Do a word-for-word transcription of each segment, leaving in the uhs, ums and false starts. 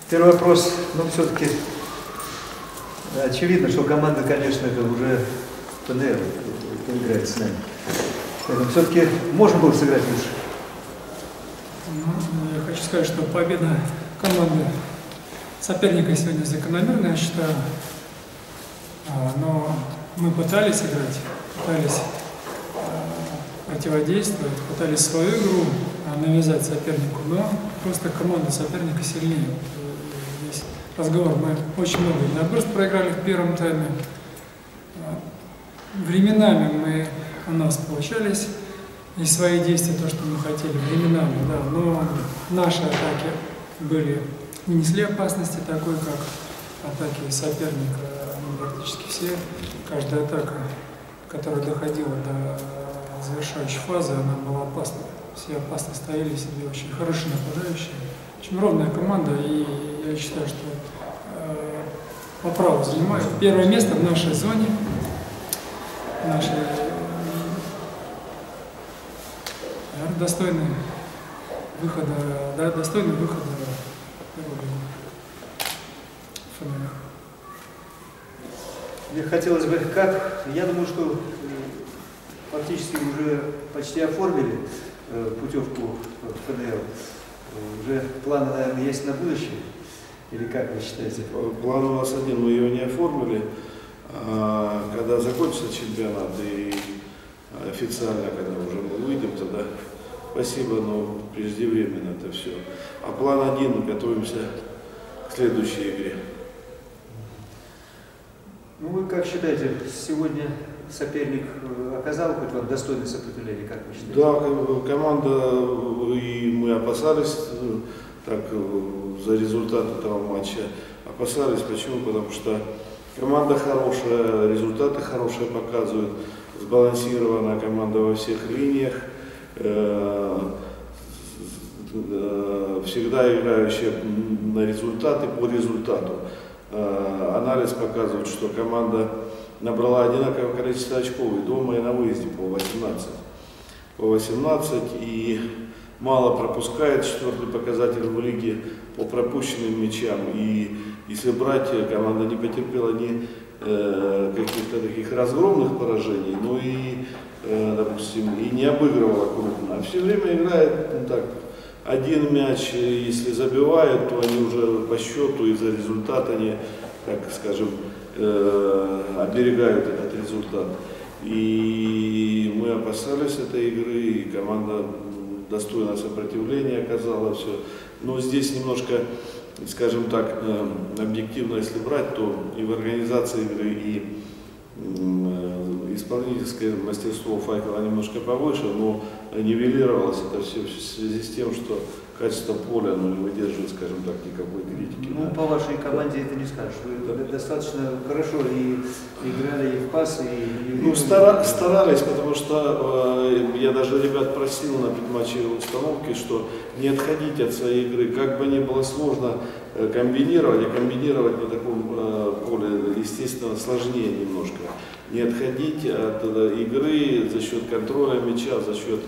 Первый вопрос, ну все-таки очевидно, что команда, конечно, это уже ПНР играет с нами. Поэтому все-таки можно было сыграть лучше. Ну, я хочу сказать, что победа команды соперника сегодня закономерная, я считаю. Но мы пытались играть, пытались противодействовать, пытались свою игру навязать сопернику, но просто команда соперника сильнее. Здесь разговор, мы очень много набросов проиграли в первом тайме. Временами мы, у нас получались и свои действия, то, что мы хотели, временами, да, но наши атаки были, не несли опасности такой, как атаки соперника, ну, практически все. Каждая атака, которая доходила до завершающей фазы, она была опасна. Все опасно стояли себе, очень хорошие нападающие, очень ровная команда, и я считаю, что э, по праву занимает первое место в нашей зоне, в нашей, наверное, достойный выхода, да, достойный выхода ФНР. Мне хотелось бы, как, я думаю, что фактически уже почти оформили э, путевку в ФНР. Уже планы, наверное, есть на будущее? Или как вы считаете? План у нас один, мы ее не оформили. А, когда закончится чемпионат и официально, когда уже мы выйдем, тогда спасибо, но преждевременно это все. А план один, мы готовимся к следующей игре. Ну вы как считаете, сегодня соперник оказал хоть вам достойное сопротивление, как вы считаете? Да, команда, и мы опасались так, за результат этого матча. Опасались, почему? Потому что команда хорошая, результаты хорошие показывают, сбалансированная команда во всех линиях, всегда играющая на результаты по результату. Анализ показывает, что команда набрала одинаковое количество очков и дома, и на выезде по восемнадцать. По восемнадцать и мало пропускает, четвертый показатель в лиге по пропущенным мячам. И если брать, команда не потерпела ни э, каких-то таких разгромных поражений, но и, э, допустим, и не обыгрывала крупно. А все время играет, ну, так, один мяч, если забивают, то они уже по счету и за результат они, так скажем, э, оберегают этот результат. И мы опасались этой игры, и команда достойное сопротивление оказала все. Но здесь немножко, скажем так, э, объективно, если брать, то и в организации игры, и э, исполнительское мастерство Факела немножко повыше, но нивелировалось это все в связи с тем, что качество поля, ну, не выдерживает, скажем так, никакой критики. Ну, да. По вашей команде это не скажешь. Вы да. достаточно хорошо и играли и в пас, и... Ну, стара, старались, потому что э, я даже ребят просил на предматчевой установке, что не отходить от своей игры. Как бы ни было сложно э, комбинировать, а комбинировать на таком э, поле, естественно, сложнее немножко. Не отходить от э, игры за счет контроля мяча, за счет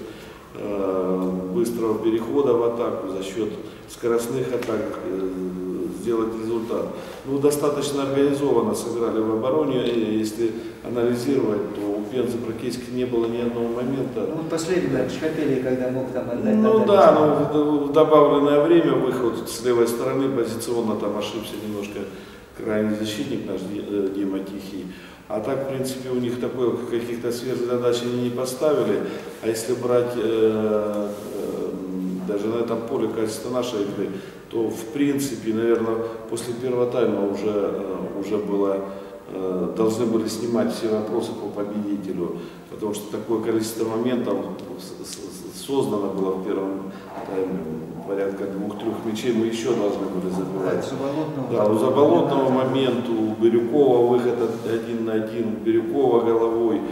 быстрого перехода в атаку, за счет скоростных атак сделать результат. Ну, достаточно организованно сыграли в обороне, и если анализировать, то у Пензы практически не было ни одного момента. Ну, последний матч Шапели, когда мог там отдать. Ну да, но в добавленное время выход с левой стороны позиционно там ошибся немножко крайний защитник наш Дима Тихий. А так, в принципе, у них такой каких-то сверхзадач они не поставили. А если брать э, э, даже на этом поле качество нашей игры, то, в принципе, наверное, после первого тайма уже, э, уже было, э, должны были снимать все вопросы по победителю. Потому что такое количество моментов создано было в первом тайме. Порядка двух-трех мячей мы еще должны были забивать. Да, у Заболотного момент, у Бирюкова выход один на один, у Бирюкова головой,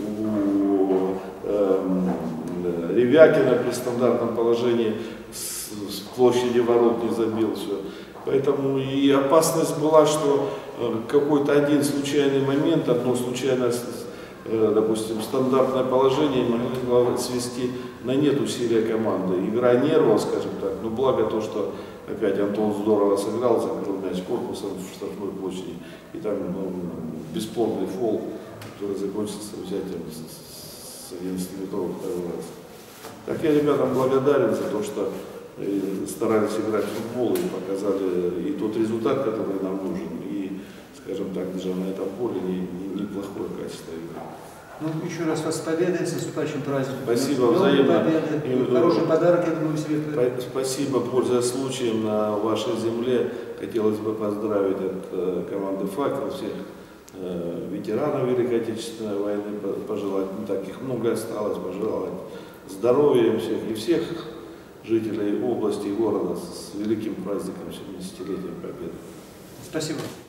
у э, Ревякина при стандартном положении с, с площади ворот не забил все. Поэтому и опасность была, что э, какой-то один случайный момент, одно случайное, э, допустим, стандартное положение могло свести на нет усилия команды. Игра нервов, скажем так, но благо то, что опять Антон здорово сыграл, закрыл мяч корпусом в штрафной площади. И там ну, бесспорный фол, который закончился взятием с одиннадцатиметрового второго раза. Так я ребятам благодарен за то, что старались играть в футбол и показали и тот результат, который нам нужен, и, скажем так, даже на этом поле неплохое качество игры. Ну, еще раз вас с победой, с наступающим праздником. Спасибо, взаимно. Победы, хороший подарок, я думаю, себе. Спасибо, пользуясь случаем, на вашей земле хотелось бы поздравить от э, команды «Факел» всех э, ветеранов Великой Отечественной войны, пожелать, не так их много осталось, пожелать здоровья им всех и всех жителей области и города с великим праздником семидесятилетия Победы. Спасибо.